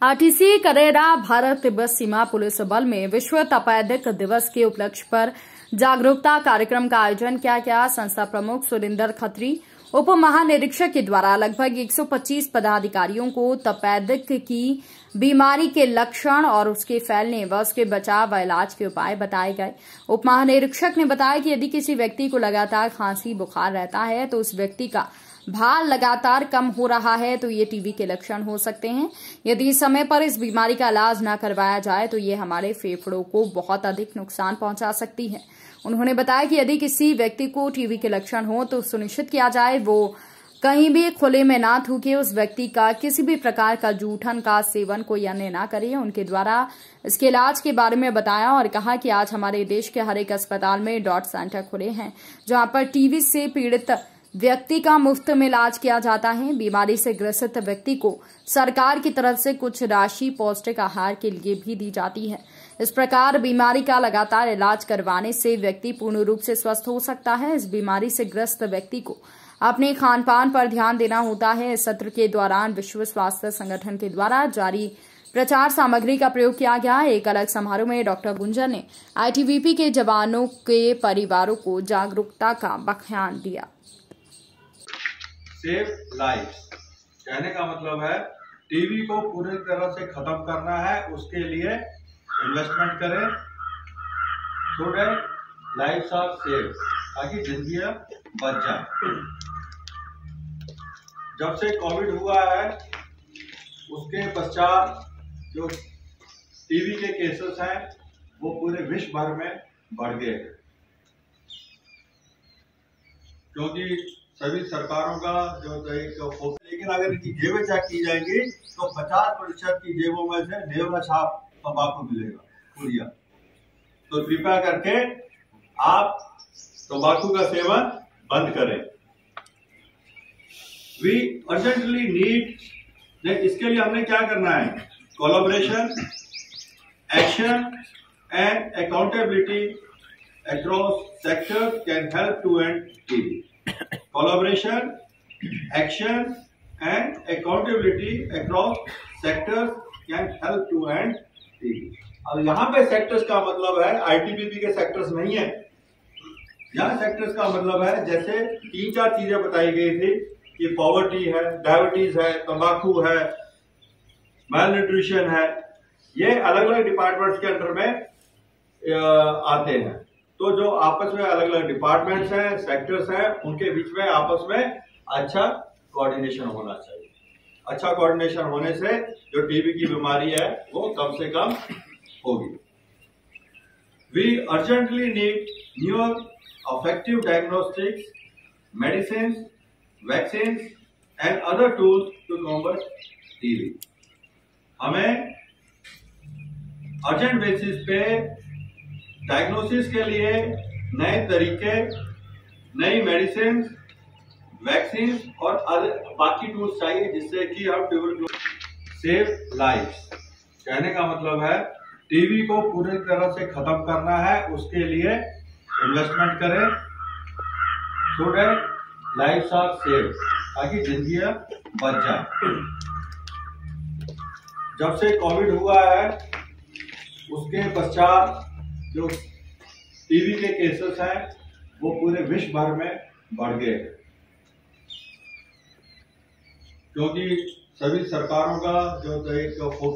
RTC Karera Bharat तिब्बत सीमा police बल में विश्व तपेदिक दिवस के उपलक्ष्य पर जागरूकता कार्यक्रम का आयोजन किया गया। संस्था प्रमुख सुरेंद्र खत्री उप महानिरीक्षक के द्वारा लगभग 125 पदाधिकारियों को तपेदिक की बीमारी के लक्षण और उसके फैलने व उसके बचाव व इलाज के उपाय बताए गए। उप महानिरीक्षक ने बताया कि यदि किसी व्यक्ति को लगातार खांसी बुखार रहता है तो उस व्यक्ति का भार लगातार कम हो रहा है तो ये टीबी के लक्षण हो सकते हैं। यदि समय पर इस बीमारी का इलाज न करवाया जाए तो ये हमारे फेफड़ों को बहुत अधिक नुकसान पहुंचा सकती है। उन्होंने बताया कि यदि किसी व्यक्ति को टीबी के लक्षण हो तो सुनिश्चित किया जाए वो कहीं भी खुले में ना थूके, उस व्यक्ति का किसी भी प्रकार का जूठन का सेवन कोई अन्य ना करे। उनके द्वारा इसके इलाज के बारे में बताया और कहा कि आज हमारे देश के हर एक अस्पताल में डॉट सेंटर खुले हैं जहां पर टीबी से पीड़ित व्यक्ति का मुफ्त में इलाज किया जाता है। बीमारी से ग्रसित व्यक्ति को सरकार की तरफ से कुछ राशि पौष्टिक आहार के लिए भी दी जाती है। इस प्रकार बीमारी का लगातार इलाज करवाने से व्यक्ति पूर्ण रूप से स्वस्थ हो सकता है। इस बीमारी से ग्रस्त व्यक्ति को अपने खान पान पर ध्यान देना होता है। इस सत्र के दौरान विश्व स्वास्थ्य संगठन के द्वारा जारी प्रचार सामग्री का प्रयोग किया गया। एक अलग समारोह में डॉक्टर गुंजर ने आईटीबीपी के जवानों के परिवारों को जागरूकता का बयान दिया। सेव लाइफ कहने का मतलब है टीबी को पूरी तरह से खत्म करना है, उसके लिए इन्वेस्टमेंट करें so that lifes are save, ताकि जिंदगियां बच जाए। जब से कोविड हुआ है उसके पश्चात जो टीबी के केसेस हैं वो पूरे विश्व भर में बढ़ गए हैं, क्योंकि सभी सरकारों का जो एक लेकिन अगर इनकी जेबें चेक की जाएंगी तो 50% की जेबों में से नेवला छाप तंबाकू मिलेगा पूरिया। तो कृपया करके आप तंबाकू का सेवन बंद करें। वी अर्जेंटली नीड, इसके लिए हमने क्या करना है? Collaboration, action and accountability across sectors can help to end TB. Collaboration, action and accountability across sectors can help to end TB. अब यहाँ पे सेक्टर्स का मतलब है आईटीबीपी के सेक्टर्स नहीं है। यहाँ सेक्टर्स का मतलब है जैसे 3-4 चीजें बताई गई थी कि पॉवर्टी है, डायबिटीज है, तंबाकू है, मैलन्यूट्रिशन है, ये अलग अलग डिपार्टमेंट्स के अंडर में आते हैं। तो जो आपस में अलग अलग डिपार्टमेंट्स हैं, सेक्टर्स हैं, उनके बीच में आपस में अच्छा कोऑर्डिनेशन होना चाहिए। अच्छा कोऑर्डिनेशन होने से जो टीबी की बीमारी है वो कम से कम होगी। We urgently need newer effective diagnostics, medicine, vaccine and other tools to combat TB. हमें अर्जेंट बेसिस पे डायग्नोसिस के लिए नए तरीके, नई मेडिसिन, वैक्सीन और बाकी टूल्स चाहिए जिससे कि हम ट्यूबरक्लोसिस सेव लाइफ कहने का मतलब है टीबी को पूरी तरह से खत्म करना है, उसके लिए इन्वेस्टमेंट करें so that lifes are save, ताकि जिंदगियां बच जाए। जब से कोविड हुआ है उसके पश्चात जो टीबी के केसेस हैं वो पूरे विश्व भर में बढ़ गए हैं, क्योंकि सभी सरकारों का जो एक